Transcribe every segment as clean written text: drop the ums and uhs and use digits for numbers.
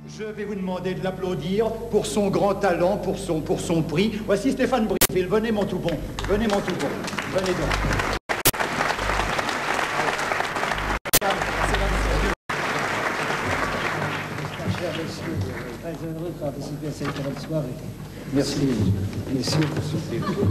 Je vais vous demander de l'applaudir pour son grand talent, pour son prix. Voici Stéphane Briville. Venez, mon tout bon. Venez, mon tout bon. Venez donc. Cher monsieur, très heureux de participer à cette grande soirée. Merci, messieurs, pour ce plaisir.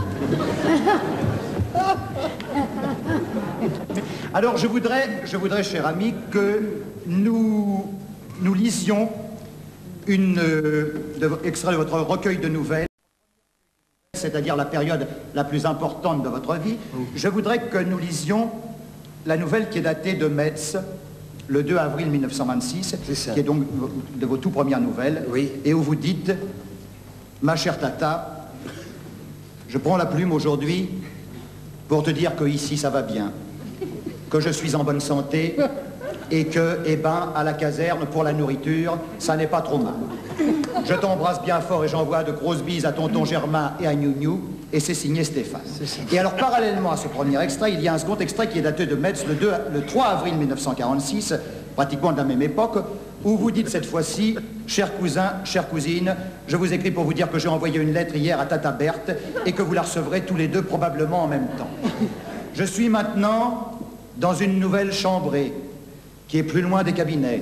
Alors, je voudrais, cher ami, que nous lisions extrait de votre recueil de nouvelles, c'est-à-dire la période la plus importante de votre vie. Je voudrais que nous lisions la nouvelle qui est datée de Metz, le 2 avril 1926, qui est donc de vos tout premières nouvelles, oui. Et où vous dites, ma chère Tata, je prends la plume aujourd'hui pour te dire que ici ça va bien, que je suis en bonne santé, et que, eh ben, à la caserne, pour la nourriture, ça n'est pas trop mal. Je t'embrasse bien fort et j'envoie de grosses bises à tonton Germain et à Gnou-Gnou, et c'est signé Stéphane. Et alors, parallèlement à ce premier extrait, il y a un second extrait qui est daté de Metz le 3 avril 1946, pratiquement de la même époque, où vous dites cette fois-ci, cher cousin, chère cousine, je vous écris pour vous dire que j'ai envoyé une lettre hier à Tata Berthe et que vous la recevrez tous les deux probablement en même temps. Je suis maintenant dans une nouvelle chambrée, qui est plus loin des cabinets.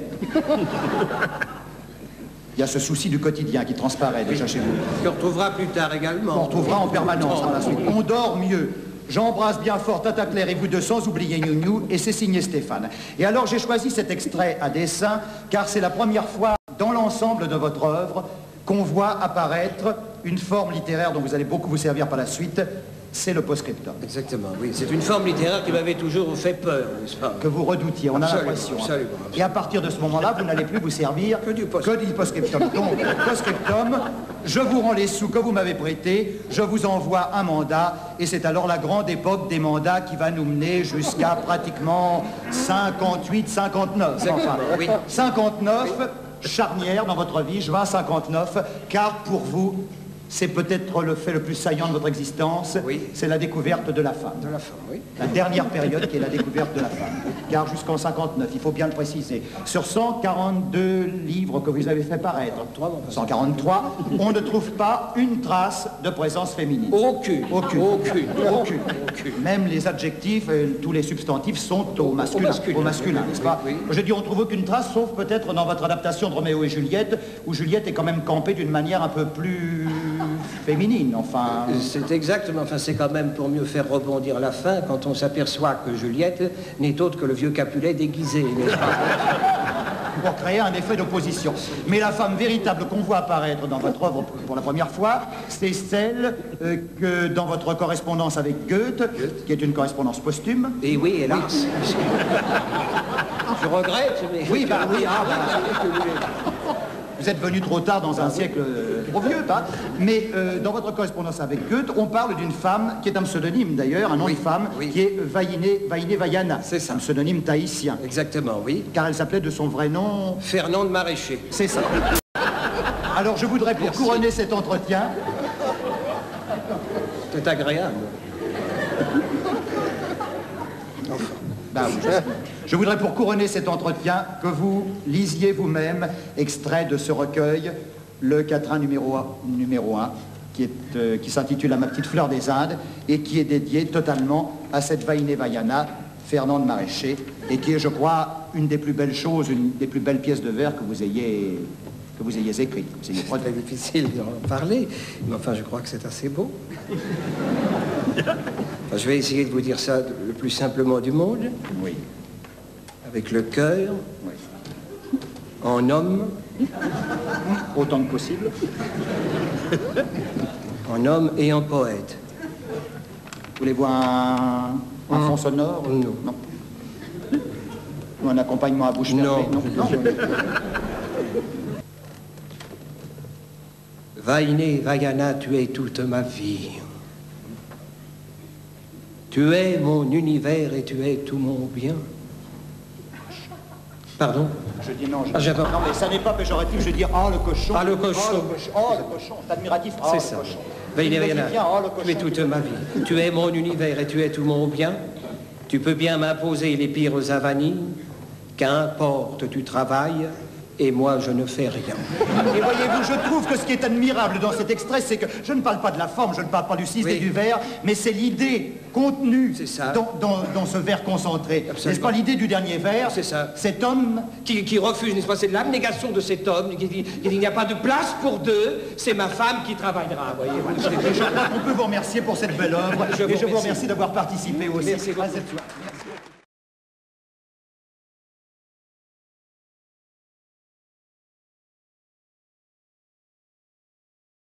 Il y a ce souci du quotidien qui transparaît déjà chez vous. Qu'on retrouvera plus tard également. On retrouvera en permanence par la suite. On dort mieux. J'embrasse bien fort Tata Claire et vous deux sans oublier Gnou-Gnou, et c'est signé Stéphane. Et alors j'ai choisi cet extrait à dessein, car c'est la première fois dans l'ensemble de votre œuvre qu'on voit apparaître une forme littéraire dont vous allez beaucoup vous servir par la suite, c'est le post-scriptum. Exactement, oui. C'est une forme littéraire qui m'avait toujours fait peur, n'est-ce pas? Que vous redoutiez, on a l'impression. Absolument. Et à partir de ce moment-là, vous n'allez plus vous servir que du post-scriptum. Donc, post-scriptum, je vous rends les sous que vous m'avez prêtés, je vous envoie un mandat, et c'est alors la grande époque des mandats qui va nous mener jusqu'à pratiquement 58, 59. Enfin, oui. 59, charnière dans votre vie, juin 59, car pour vous, c'est peut-être le fait le plus saillant de votre existence, oui. C'est la découverte de la femme. De la femme, oui. La dernière période qui est la découverte de la femme. Car jusqu'en 59, il faut bien le préciser, sur 142 livres que vous avez fait paraître, 143, on ne trouve pas une trace de présence féminine. Aucune. Même les adjectifs, tous les substantifs sont au masculin, n'est-ce pas? Oui. Je dis on ne trouve aucune trace, sauf peut-être dans votre adaptation de Roméo et Juliette, où Juliette est quand même campée d'une manière un peu plus féminine, enfin... C'est exactement, enfin c'est quand même pour mieux faire rebondir la fin quand on s'aperçoit que Juliette n'est autre que le vieux Capulet déguisé, n'est-ce pas? Pour créer un effet d'opposition. Mais la femme véritable qu'on voit apparaître dans votre œuvre pour la première fois, c'est celle que dans votre correspondance avec Goethe, qui est une correspondance posthume. Et oui, hélas. Je regrette, mais... Oui, bah oui, vous êtes venu trop tard dans un siècle trop vieux, pas? Mais dans votre correspondance avec Goethe, on parle d'une femme qui est un pseudonyme d'ailleurs, un nom de femme, qui est Vainé Vaiana. C'est ça. Un pseudonyme tahitien. Exactement, oui. Car elle s'appelait de son vrai nom... Fernand de Maraîcher. C'est ça. Alors je voudrais, pour couronner cet entretien... C'est agréable. Je voudrais, pour couronner cet entretien, que vous lisiez vous-même extrait de ce recueil, le quatrain numéro 1, qui s'intitule À ma petite fleur des Indes, et qui est dédié totalement à cette Vainé Vaiana, Fernand de Maraîcher, et qui est, je crois, une des plus belles choses, une des plus belles pièces de vers que vous ayez écrites. C'est très difficile d'en parler, mais enfin je crois que c'est assez beau. Enfin, je vais essayer de vous dire ça le plus simplement du monde. Oui. Avec le cœur, Oui. en homme, Autant que possible. en homme et en poète. Voulez-vous un fond sonore? Non. Ou un accompagnement à bouche fermée? Non. Vainé Vaiana, tu es toute ma vie. Tu es mon univers et tu es tout mon bien. Pardon? Je dis non. Non, mais ça n'est pas péjoratif, je dis oh le cochon. Ah, le cochon. Oh le cochon. C'est admiratif. Oh, C'est le ça. cochon. Vainé Vaiana, Oh, le cochon. tu es toute ma vie. Tu es mon univers et tu es tout mon bien. Tu peux bien m'imposer les pires avanies. Qu'importe, tu travailles. Et moi, je ne fais rien. Et voyez-vous, je trouve que ce qui est admirable dans cet extrait, c'est que je ne parle pas de la forme, je ne parle pas du cisne et du vers, mais c'est l'idée contenue dans ce vers concentré. N'est-ce pas l'idée du dernier vers? C'est ça. Cet homme... Qui refuse, n'est-ce pas? C'est l'abnégation de cet homme, qui dit qu'il n'y a pas de place pour deux, c'est ma femme qui travaillera, voyez-vous. Je crois qu'on peut vous remercier pour cette belle œuvre, et je vous remercie d'avoir participé aussi à cette soirée.